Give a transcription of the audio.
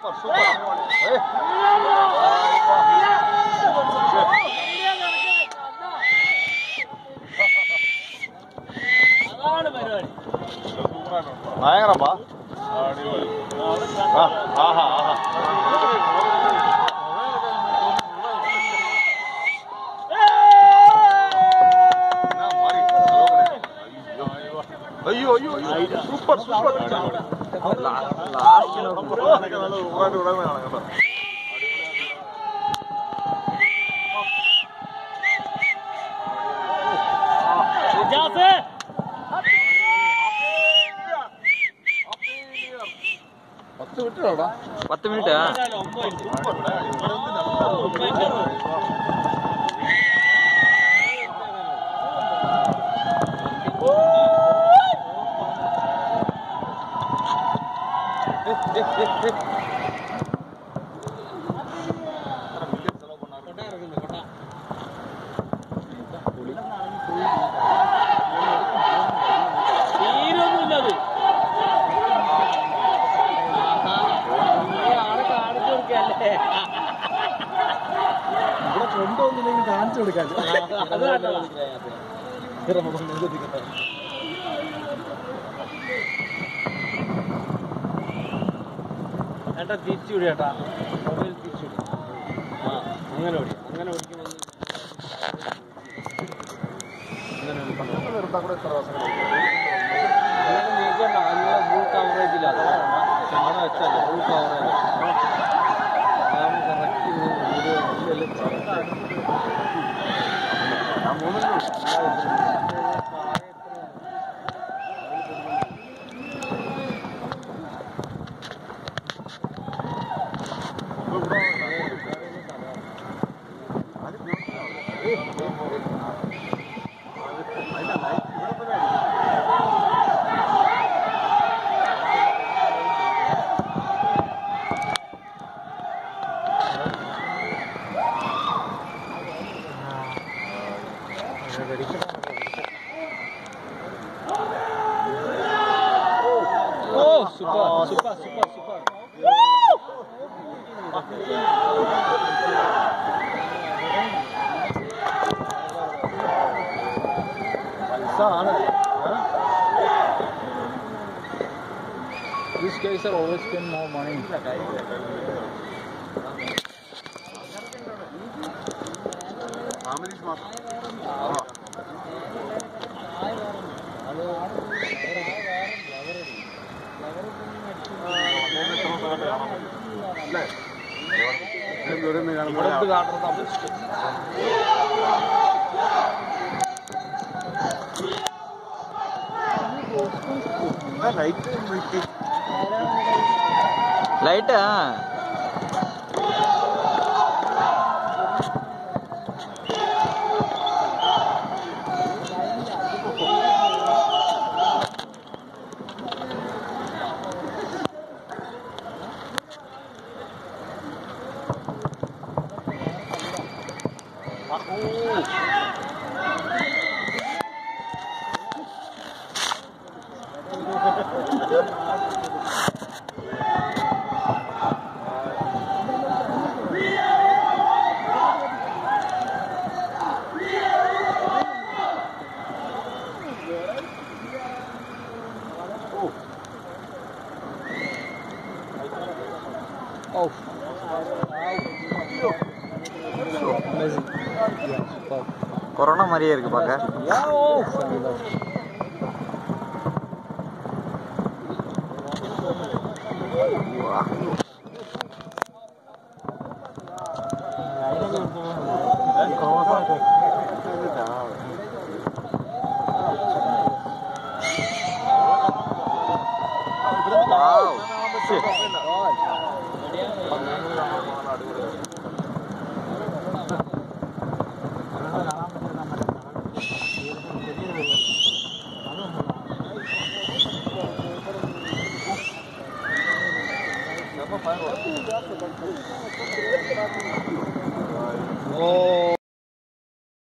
നായകനപ്പാ അയ്യോ അയ്യോ super super പത്ത് മിനിറ്റ് കാണിച്ചു കൊടുക്കാൻ ചേട്ടാ തിരിച്ചുവിടി ചേട്ടാ മൊബൈൽ തിരിച്ചുവിടി അങ്ങനെ ഓടി അങ്ങനെ ഓടിക്കുമ്പോൾ നീക്കണ്ട അതിനുള്ള ഫുൾ കവറേജ് ഇല്ലാതെ അവിടെ വെച്ചല്ലേ full coverage super, super, super, super. These guys are always spend more money. Light Oh. Amazing. Yeah, super. Corona மாதிரியே இருக்கு பாக்க. Yeah. Wow. Shit.